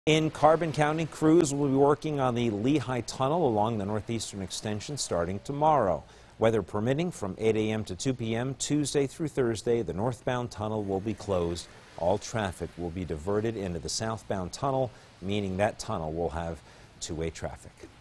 In Carbon County, crews will be working on the Lehigh Tunnel along the northeastern extension starting tomorrow. Weather permitting, from 8 a.m. to 2 p.m. Tuesday through Thursday, the northbound tunnel will be closed. All traffic will be diverted into the southbound tunnel, meaning that tunnel will have two-way traffic.